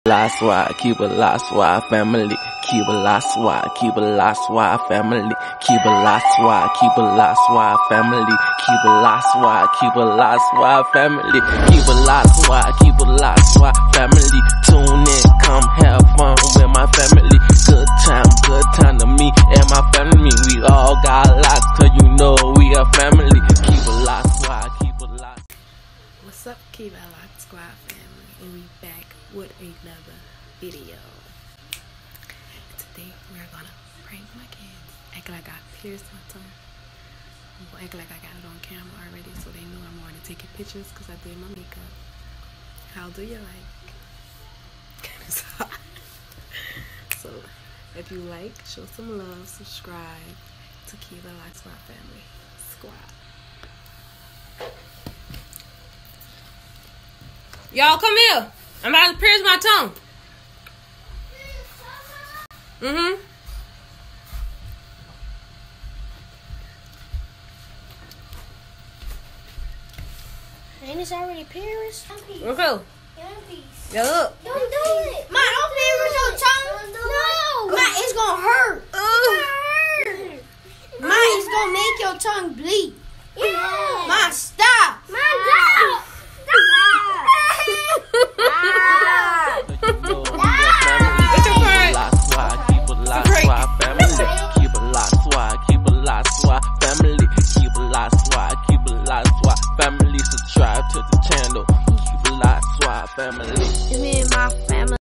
La Swat, keep it La Swat family. Keep it La Swat, keep it La Swat family. Keep it La Swat, keep it La Swat family. Keep it La Swat, keep it La Swat family. Keep it La Swat, keep it La Swat family. Tune in, come have fun with my family. Good time to me and my family. We all got lots, cause you know we a family. Keep it La Swat, keep it La. What's up, Keep It Locked Squad family, and we back with another video. Today we're gonna prank my kids. Act like I pierced my tongue. Act like I got it on camera already, so they know I'm already taking pictures because I did my makeup. How do you like? It's hot. So if you like, show some love, subscribe to Keep It Locked Squad family. Squad. Y'all come here. I'm about to pierce my tongue. And it's already pierced. Okay. Yo, look. Don't do it. Ma, don't pierce your tongue. No. Ma, it's gonna hurt. Ma, it's gonna make your tongue bleed.